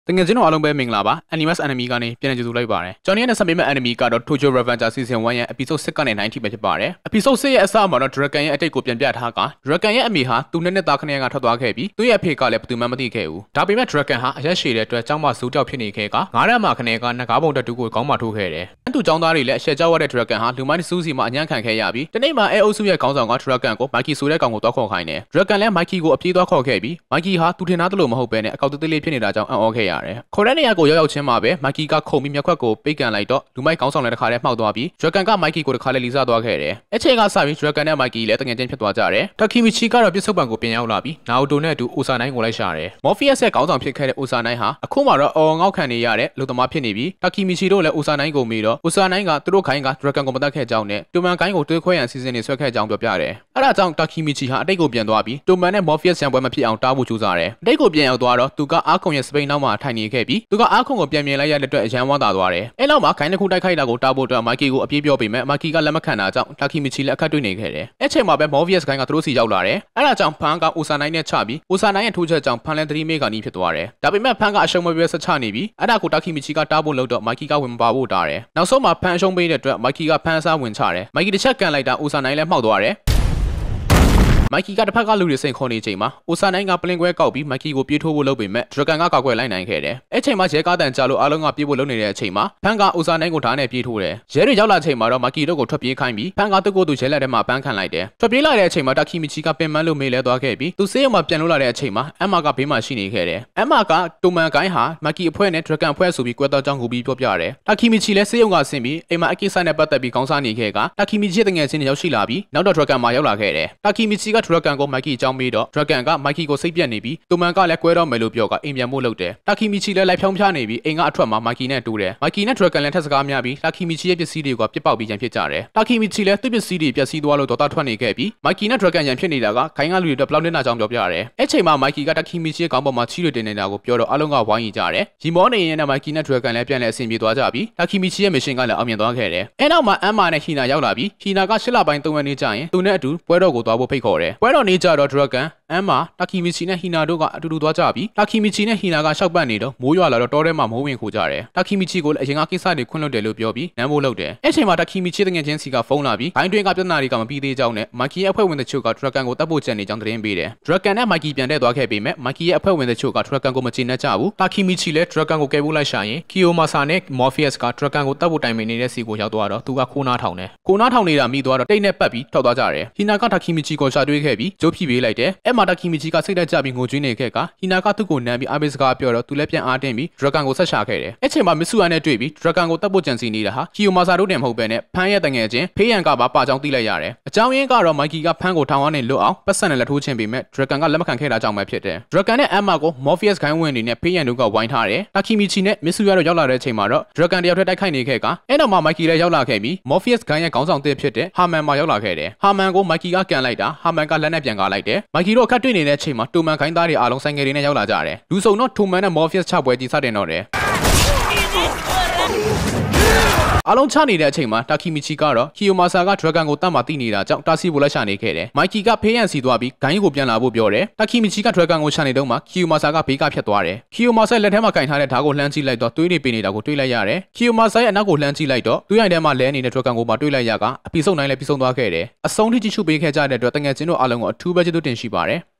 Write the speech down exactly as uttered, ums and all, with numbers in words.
တကယ်ချင်းတော့အားလုံးပဲမင်္ဂလာပါ Animus Enemy ကနေပြန်လည်ကြိုဆိုလိုက်ပါတယ်ကျွန်တော်ရဲ့ဆက်ပေးမဲ့ Enemy ကတော့ Tojo Revenger Season oneရဲ့ Episode sixကနေnineထိပဲဖြစ်ပါတယ် Episode sixရဲ့အစမှာတော့ Dragon ရဲ့အတိတ်ကိုပြန်ပြထားက Dragon ရဲ့အမေဟာသူနဲ့နဲ့သားခဏကထွက်သွားခဲ့ပြီးသူ့ရဲ့အဖေကလည်းဘယ်သူမှမသိခဲ့ဘူးဒါပေမဲ့ Dragon ဟာအရက်ရှည်တဲ့အတွက်ကျောင်းမှာဇိုးကြောက်ဖြစ်နေခဲ့ကငါးရက်မှခဏကနဂါးပုံတက်တူကိုကောင်းမှထိုးခဲ့တယ်အတူကျောင်းသားတွေလည်းအရှက်ကြောက်ရတဲ့ Dragon ဟာလူမိုင်းစူးစီမှာအညံ့ခံခဲ့ရပြီးတနေ့မှာအဲအုပ်စုရဲ့ခေါင်းဆောင်က Dragon ကို Mikey ဆိုတဲ့ကောင်ကိုတောက်ခေါ်ခိုင်းတယ် Dragon လည်း Mikey ကိုအပြေးသွားခေါ်ခဲ့ပြီး Mikey ဟာသူထင်သားတလို့မဟုတ်ဘဲနဲ့အကောက်သေးလေးဖြစ်နေတာကြောင့်အံ့ဩခဲ့ရတယ်ခေါ်တဲ့နေရာကိုရောက်ရောက်ချင်းမှာပဲ Mikey ကခုံပြီးမျက်ခွက်ကိုပိတ်ကန်လိုက်တော့လူမိုက်ခေါင်းဆောင်လည်းတစ်ခါတည်းမှောက်သွားပြီး Dragon က Mikey ကိုတစ်ခါတည်းလီစားသွားခဲ့တယ်အချိန်ကစပြီး Dragon နဲ့ Mikey လည်းတငယ်ချင်းဖြစ်သွားကြတယ် Takemichi ကတော့ပြစ်ဆုပ်ပံကိုပြင်ရောက်လာပြီး Naoto နဲ့အတူ Osanai ကိုလိုက်ရှာတယ် Morpheus ရဲ့ခေါင်းဆောင်ဖြစ်ခဲ့တဲ့ Osanai ဟာအခုမှတော့အော်ငေါက်ခံနေရတဲ့လူသမားဖြစ်နေပြီး Takemichi တို့လည်း Osanai ကိုမေးတော့ Osanai ကသူတို့ခိုင်းက Dragon ကိုမတတ်ခဲ့ကြောင်းနဲ့တူမန်ကိုင်းကိုတွေးခွဲရန်စီစဉ်နေဆွဲခဲ့ကြောင်းပြောပြတယ်အဲ့ဒါကြောင့် Takemichi ဟာအတိတ်ကိုပြန်သွားပြီးတူမန်နဲ့ Morpheus ရန်ပွဲမဖြစ်အောင်တားဖို့ကြိုးစားတယ်အတိတ်ကိုပြန်ရောက်သွားတော့သူကအာခုံရဲ့စပိန်နောက်မှာထိုင်နေခဲ့ပြီးသူကအာခုံကိုပြန်မြင်လိုက်ရတဲ့အတွက်အရန်ဝမ်းသာသွားတယ်အဲ့နောက်မှာခိုင်းတစ်ခုတိုက်ခိုက်တာကိုတားဖို့အတွက် Mikey ကိုအပြေးပြောပေးမယ် Mikey ကလက်မခံတာကြောင့် Takemichi လည်းအခက်တွေ့နေခဲ့တယ်အဲ့ချိန်မှာပဲ Morpheus ခိုင်းကသူတို့စီရောက်လာတယ်အဲ့ဒါကြောင့်ဖန်က Osanai နဲ့ချပြီး Osanai ရဲ့ထိုးချက်ကြောင့်ဖန်လည်းသတိမေးကနီးဖြစ်သွားတယ်ဒါပေမဲ့ဖန်ကအရှုံးမပေးဆက်ချနေပြီးအဲ့ဒါကို Takemichi ကတားဖို့လုပ်တော့ Mikey ကဝင်မပါဖို့တားတယ်နောက်ဆုံးမှာဖန်အရှုံးပေးတဲ့အတွက် Mikey ကဖန်အစားဝင်ချတယ် Mikey တစ်ချက်ကန်လိုက်တာ Osanai လည်းမှောက်သွားတယ်Mikey ကတစ်ဖက်ကလူတွေစိန်ခေါ်နေချိန်မှာ Osanai ကပလင်ကွဲကောက်ပြီး Mikey ကိုပြေးထိုးဖို့လုပ်ပေမဲ့ Dragon ကကောက်ကွယ်လိုက်နိုင်ခဲ့တယ်။အဲ့ချိန်မှာရဲကားတန်ကြလို့အားလုံးကပြေးဖို့လုပ်နေတဲ့အချိန်မှာဖန်က Osanai ကိုဓာတ်နဲ့ပြေးထိုးတယ်။ရဲတွေရောက်လာချိန်မှာတော့ Mikey တို့ကိုထွက်ပြေးခိုင်းပြီးဖန်ကသူ့ကိုယ်သူရဲလက်ထဲမှာပန်းခံလိုက်တယ်။ထွက်ပြေးလာတဲ့အချိန်မှာ Takemichi ကပင်မလို့မေးလဲသွားခဲ့ပြီးသူစေးရုံမှာပြန်လို့လာတဲ့အချိန်မှာ Emma ကဘေးမှာရှိနေခဲ့တယ်။ Emma ကတူမန်ကိုင်းဟာ Mikey အဖွဲ့နဲ့ Dragon အဖွဲ့ဆိုပြီးကွဲတော့ကြောင်းကိုပြီးပြောပြတယ်။ Takemichi လည်းစေးရုံကဆင်းပြီးအိမ်မှာအကိစ္စနဲ့ပတ်သက်ပြီးခေါင်းစားနေခဲ့က Takemichi ရဲ့တငယ်ချင်းတွေရောက်ရှိလာပြီးနောက်တော့ Dragon မှာရောက်လာခဲ့တယ်။ Takemichi က Dragon ကို Mikeyကြောင်းမေးတော့ Dragon က Mikey ကိုစိတ်ပြတ်နေပြီးတူမန်ကလည်းကွဲတော့မယ်လို့ပြောကအိမ်ပြန်ဖို့လုပ်တယ် Takemichi လည်းလိုက်ဖြောင်းဖြားနေပြီးအိမ်ကအထွက်မှာ Mikey နဲ့တူတယ် Mikey နဲ့ Dragon လည်းထက်စကားများပြီး Takemichi ရဲ့ပစ္စည်းတွေကပြစ်ပေါက်ပြီးရန်ဖြစ်ကြတယ် Takemichi လည်းသူ့ပစ္စည်းတွေပျက်စီးသွားလို့ဒေါသထွက်နေခဲ့ပြီး Mikey နဲ့ Dragon ရန်ဖြစ်နေတာကခိုင်းကလူတွေတော့ဘလောက်နေတာကြောင်းပြောပြတယ်အဲ့ချိန်မှာ Mikey က Takemichi ရဲ့ခေါင်းပေါ်မှာချီးတွေတင်နေတာကိုပြောတော့အလုံးကဝိုင်းရီကြတယ်ရီမောနေရင်နဲ့ Mikey နဲ့ Dragon လည်းပြန်လဲအဆင်ပြေသွားကြပြီး Takemichi ရဲ့ mission ကလည်းအောင်မြင်သွားခဲ့တယ်အဲ့နောက်မှာ Emma နဲ့ Hina ရောက်လာပြီး Hina ကရှစ်လပိုင်းသုံးရက်နေကြရင်သူနဲ့အတူပွဲတော်ကိုသွားဖို့ဖိတ်ခေါ်တယ်ပွဲတော်နေကြတော့ Dragon Emma Takemichi နဲ့ Hina တို့ကအတူတူသွားကြပြီး Takemichi နဲ့ Hina ကရှောက်ပတ်နေတော့မိုးရွာလာတော့တောထဲမှာမိုးဝင်ခိုကြတယ် Takemichi ကိုလည်းအရင်ကကိစ္စတွေခွင့်လွှတ်တယ်လို့ပြောပြီးနမ်းဖို့လုပ်တယ်အဲ့ချိန်မှာ Takemichi တငယ်ချင်းစီကဖုန်းလာပြီးဘိုင်းတွင်းကပြဿနာတွေကမပြီးသေးကြောင်းနဲ့ Mikey ရဲ့အဖွဲ့ဝင်တချို့က Dragon ကိုတပ်ဖို့ကြံနေကြောင်းသတင်းပေးတယ် Dragon နဲ့ Mikey ပြန်တဲ့သွားခဲ့ပေမဲ့ Mikey ရဲ့အဖွဲ့ဝင်တချို့က Dragon ကိုမကျေနပ်ကြဘူး Takemichi လည်း Dragon ကိုကယ်ဖို့လိုက်ရှာရင် Kiyomasa နဲ့ Morpheus က Dragon ကိုတပ်ဖို့တိုင်ပင်နေတဲ့စီကိုရောက်သွားတော့သူကခိုးနားထောင်တယ်ခိုးနားထောင်နေတာမိသွားတော့တိတ်နဲ့ပတ်ပြီးထောက်သွားကြတယ် Hina က Takemichi ကိုရှာတွေ့ခဲ့ပြီးကြိုးဖြီးပေးလိုက်တယ်အဲ့မှာ Takemichi ကစိတ်တက်ကြပြီးငိုကြွေးနေခဲ့က Hina ကသူ့ကိုနမ်းပြီးအားပေးစကားပြောတော့သူလည်းပြန်အားတင်းပြီး Dragon ကိုဆက်ရှာခဲ့တယ်အဲ့ချိန်မှာ Mitsuha နဲ့တွေ့ပြီး Dragon ကိုတပ်ဖို့ကြံစီနေတာဟာ Kiyomasa တို့တင်မဟုတ်ဘဲနဲ့ဖန်ရဲ့တငယ်ချင်းဖေးရန်ကပါပါကြောင်းသိလိုက်ရတယ်အကြောင်းရင်းကတော့ Mikey ကဖန်ကိုထောင်ဝါနဲ့လွတ်အောင်ပတ်စံနဲ့လက်ထိုးချင်းပေမဲ့ Dragon ကလက်မခံခဲ့တာကြောင့်ပဲဖြစ်တယ် Dragon နဲ့ Emma ကို Morpheus ခိုင်းဝင်နေနဲ့ဖေးရန်တို့ကဝိုင်းထားတယ် Takemichi နဲ့ Mitsuha တို့ရောက်လာတဲ့အချိန်မှာတော့ Dragon တယောက်တည်းတိုက်ခိုက်နေခဲ့ကအဲ့နောက်မှာ Mikey လည်းရောက်လာခဲ့ပြီး Morpheus ခိုင်းရဲ့ခေါင်းဆောင်တစ်ဖြစ်တဲ့ Harman မှာရောက်လာခဲ့တယ် Harman ကို Mikey ကကန်လိုက်တာ Harman ကလက်နဲ့ပြန်ကားလိုက်တယ် Mikey တို့အခက်တွေ့နေတဲ့အချိန်မှာတူမန်ခိုင်းသားတွေအားလုံးဆိုင်ငယ်တွေနဲ့ရောက်လာကြတယ်လူစုံတော့တူမန်နဲ့ Morpheus ချပွဲကြီးစတင်တော့တယ်အလုံးချနေတဲ့အချိန်မှာ Takemichi ကတော့ Kiyomasa က Dragon ကိုတတ်မှသိနေတာကြောင့်တားဆီးဖို့လက်ရှာနေခဲ့တယ် Mikey ကဖေးရန်စီသွားပြီးဂိုင်းကိုပြန်လာဖို့ပြောတယ် Takemichi က Dragon ကိုရှာနေတော့မှ Kiyomasa ကဘေးကဖြတ်သွားတယ် Kiyomasa လက်ထဲမှာကင်ထားတဲ့ဓာတ်ကိုလှမ်းကြည့်လိုက်တော့သွေးတွေပိနေတာကိုတွေ့လိုက်ရတယ် Kiyomasa ရဲ့အနောက်ကိုလှမ်းကြည့်လိုက်တော့သူ့ရိုင်ထဲမှာလဲနေတဲ့ Dragon ကိုမှတွေ့လိုက်ရကအပီဆုံးနိုင်လည်းပြီးဆုံးသွားခဲ့တယ်အဆုံးထိကြည့်ရှုပေးခဲ့ကြတဲ့အတွက်တငယ်ချင်းတို့အားလုံးကိုအထူးပဲကျေးဇူးတင်ရှိပါတယ်